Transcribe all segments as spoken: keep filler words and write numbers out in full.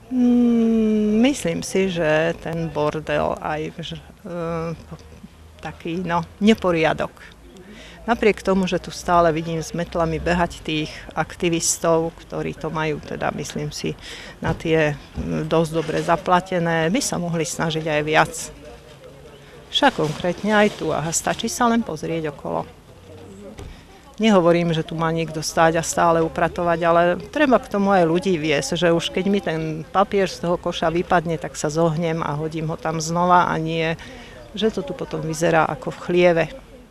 Mm, myslím si, že ten bordel aj že, uh, taký no, neporiadok. Napriek tomu, že tu stále vidím s metlami behať tých aktivistov, ktorí to majú, teda myslím si, na tie dosť dobre zaplatené, by sa mohli snažiť aj viac. Však konkrétne aj tu, a stačí sa len pozrieť okolo. Nehovorím, že tu má niekto stáť a stále upratovať, ale treba k tomu aj ľudí viesť, že už keď mi ten papier z toho koša vypadne, tak sa zohnem a hodím ho tam znova, a nie, že to tu potom vyzerá ako v chlieve.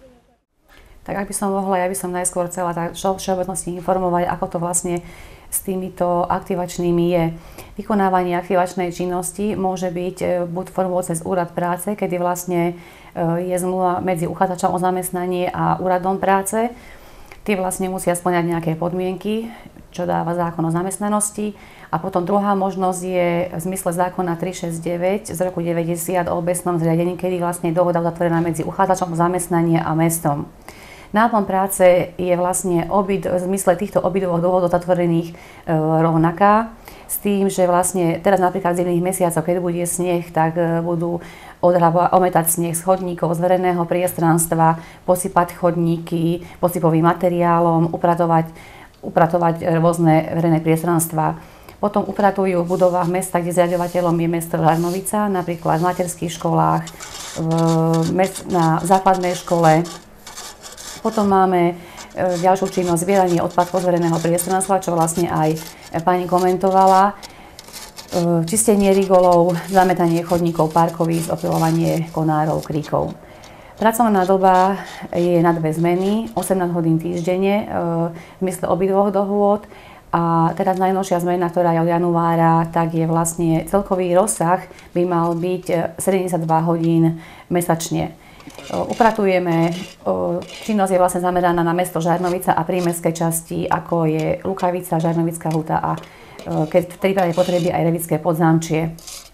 Tak ak by som mohla, ja by som najskôr chcela tak všeobecnosti informovať, ako to vlastne s týmito aktivačnými je. Vykonávanie aktivačnej činnosti môže byť buď formou cez úrad práce, kedy vlastne je zmluva medzi uchádzačom o zamestnanie a úradom práce. Tí vlastne musia spĺňať nejaké podmienky, čo dáva zákon o zamestnanosti. A potom druhá možnosť je v zmysle zákona tristošesťdesiatdeväť z roku deväťdesiat o obecnom zriadení, kedy vlastne je dohoda uzatvorená medzi uchádzačom o zamestnanie a mestom. Náplň práce je vlastne obi, v zmysle týchto obidvoch dôvodov zatvorených e, rovnaká, s tým, že vlastne teraz napríklad v zimných mesiacoch, keď bude sneh, tak e, budú odhrávať, ometať sneh z chodníkov, z verejného priestranstva, posypať chodníky posypovým materiálom, upratovať, upratovať rôzne verejné priestranstva. Potom upratujú v budovách mesta, kde zriaďovateľom je mesto Žarnovica, napríklad v materských školách, v, na základnej škole. Potom máme ďalšiu činnosť zbieranie odpadkov z verejného priestranstva, čo vlastne aj pani komentovala. Čistenie rigolov, zametanie chodníkov, parkovísk, opilovanie konárov, kríkov. Pracovná doba je na dve zmeny, osemnásť hodín týždenne v zmysle obidvoch dohôd. A teraz najnovšia zmena, ktorá je od januára, tak je vlastne celkový rozsah by mal byť sedemdesiatdva hodín mesačne. Upratujeme, činnosť je vlastne zameraná na mesto Žarnovica a prímestské časti, ako je Lukavica, Žarnovická Huta a keď v prípade potreby aj Revické Podzámčie.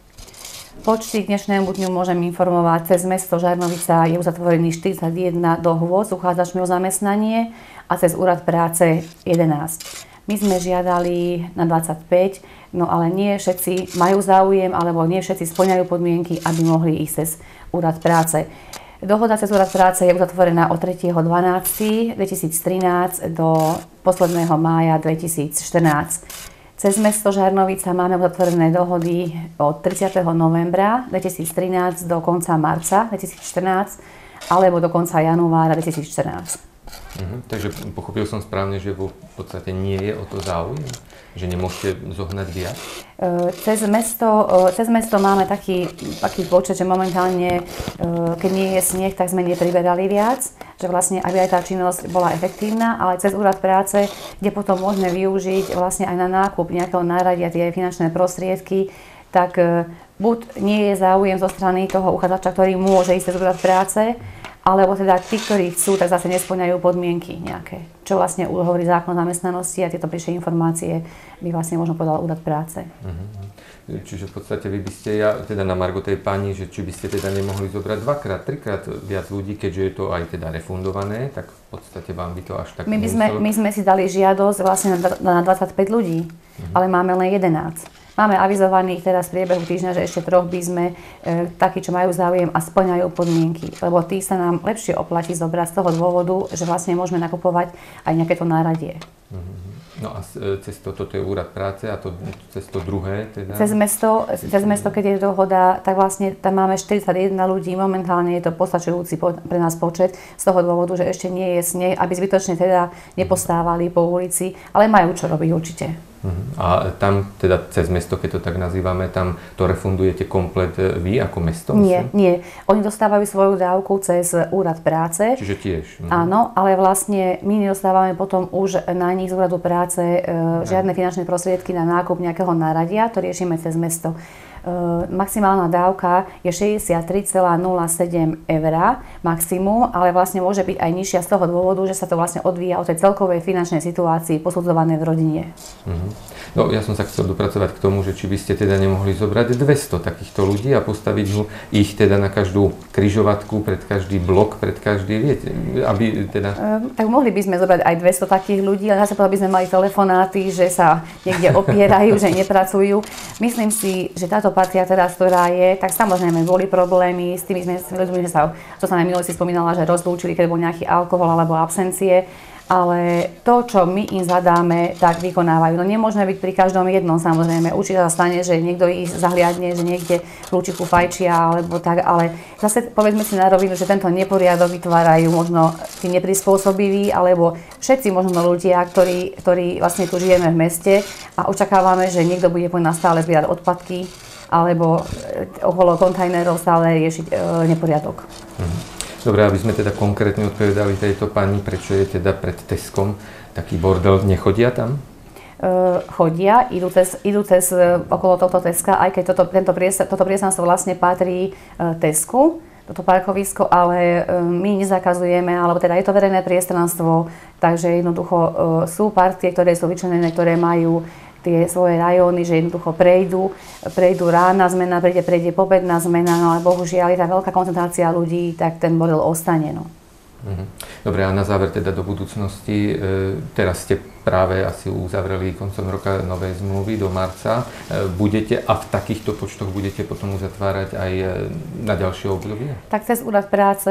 Počty k dnešnému dňu môžem informovať, cez mesto Žarnovica je uzatvorený štyridsaťjeden dohôd s uchádzačmi o zamestnanie a cez úrad práce jedenásť. My sme žiadali na dvadsaťpäť, no ale nie všetci majú záujem, alebo nie všetci spĺňajú podmienky, aby mohli ísť cez úrad práce. Dohoda cez úrad práce je uzatvorená od tretieho decembra dvetisíctrinásť do posledného mája dvetisícštrnásť. Cez mesto Žarnovica máme uzatvorené dohody od tridsiateho novembra dvetisíctrinásť do konca marca dvetisícštrnásť alebo do konca januára dvetisícštrnásť. Mhm, takže pochopil som správne, že v podstate nie je o to záujem? Že nemôžete zohnať viac? Cez mesto, cez mesto máme taký, taký počet, že momentálne, keď nie je sneh, tak sme nepriberali viac, že vlastne aby aj tá činnosť bola efektívna, ale cez úrad práce, kde potom môžeme využiť vlastne aj na nákup nejakého náradia tie finančné prostriedky, tak buď nie je záujem zo strany toho uchádzača, ktorý môže ísť cez úrad práce, alebo teda tí, ktorí chcú, tak zase nespĺňajú podmienky nejaké. Čo vlastne hovorí zákon o zamestnanosti a tieto bližšie informácie by vlastne možno podal úrad práce. Uh-huh. Čiže v podstate vy by ste, ja teda na margo tej pani, že či by ste teda nemohli zobrať dvakrát, trikrát viac ľudí, keďže je to aj teda refundované, tak v podstate vám by to až tak my by sme, my sme si dali žiadosť vlastne na, na dvadsaťpäť ľudí, uh-huh. ale máme len jedenásť. Máme avizovaných teraz v priebehu týždňa, že ešte troch by sme e, takí, čo majú záujem a spĺňajú podmienky. Lebo tí sa nám lepšie oplatí zobrať z toho dôvodu, že vlastne môžeme nakupovať aj nejaké to náradie. No a cez to, toto je úrad práce a to, cez to druhé teda? Cez mesto, cez mesto, keď je dohoda, tak vlastne tam máme štyridsaťjeden ľudí. Momentálne je to postačujúci pre nás počet z toho dôvodu, že ešte nie je sneh, aby zbytočne teda nepostávali po ulici, ale majú čo robiť určite. A tam teda cez mesto, keď to tak nazývame, tam to refundujete komplet vy ako mesto? Nie, myslím? nie. Oni dostávajú svoju dávku cez úrad práce. Čiže tiež? Mhm. Áno, ale vlastne my nedostávame potom už na nich z úradu práce e, žiadne finančné prostriedky na nákup nejakého náradia, to riešime cez mesto. maximálna dávka je šesťdesiattri celá nula sedem eur maximum, ale vlastne môže byť aj nižšia z toho dôvodu, že sa to vlastne odvíja od tej celkovej finančnej situácii posudzovanej v rodine. Mm-hmm. No ja som sa chcel dopracovať k tomu, že či by ste teda nemohli zobrať dvesto takýchto ľudí a postaviť ich teda na každú križovatku, pred každý blok, pred každý, viete, aby teda... E, tak mohli by sme zobrať aj dvesto takých ľudí, ale zase by sme mali telefonáty, že sa niekde opierajú, že nepracujú. Myslím si, že táto partia teraz, ktorá je, tak samozrejme boli problémy s tými ľuďmi, že sa, čo sa na minulý si spomínala, že rozlúčili, keď bol nejaký alkohol alebo absencie, ale to, čo my im zadáme, tak vykonávajú. No nemôžeme byť pri každom jednom, samozrejme. Určite sa stane, že niekto ich zahliadne, že niekde kľúčiku fajčia, alebo tak, ale zase povedzme si na rovinu, že tento neporiadok vytvárajú možno tí neprispôsobiví, alebo všetci možno ľudia, ktorí, ktorí vlastne tu žijeme v meste a očakávame, že niekto bude po nás stále zbierať odpadky, alebo okolo kontajnerov stále riešiť e, neporiadok. Mhm. Dobre, aby sme teda konkrétne odpovedali tejto pani, prečo je teda pred Teskom taký bordel, nechodia tam? Uh, chodia, idú cez, idú cez uh, okolo tohto Teska, aj keď toto, tento priestor, toto priestranstvo vlastne patrí uh, Tesku, toto parkovisko, ale uh, my nezakazujeme, alebo teda je to verejné priestranstvo, takže jednoducho uh, sú partie, ktoré sú vyčlenené, ktoré majú tie svoje rajóny, že jednoducho prejdú, prejdú rána zmena, prejde, prejde pobedná zmena, no ale bohužiaľ je tá veľká koncentrácia ľudí, tak ten bordel ostane. No. Dobre, a na záver teda do budúcnosti, e, teraz ste práve asi uzavreli koncom roka nové zmluvy do marca, e, budete a v takýchto počtoch budete potom uzatvárať aj na ďalšie obdobie? Tak cez úrad práce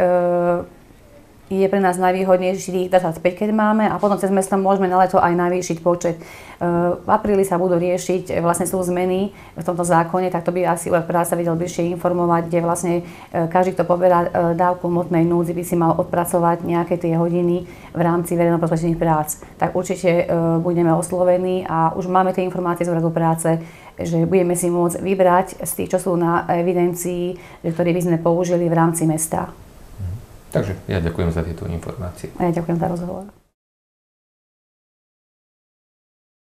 e, je pre nás najvýhodnejší dvadsaťpäť, keď máme, a potom cez mesto môžeme na leto aj navýšiť počet. V apríli sa budú riešiť, vlastne sú zmeny v tomto zákone, tak to by asi úrad práce vedel bližšie informovať, kde vlastne každý, kto poberá dávku hmotnej núdzi, by si mal odpracovať nejaké tie hodiny v rámci verejnoprospešných prác. Tak určite budeme oslovení a už máme tie informácie z úradu práce, že budeme si môcť vybrať z tých, čo sú na evidencii, ktoré by sme použili v rámci mesta. Takže ja ďakujem za tieto informácie. A ja ďakujem za rozhovor.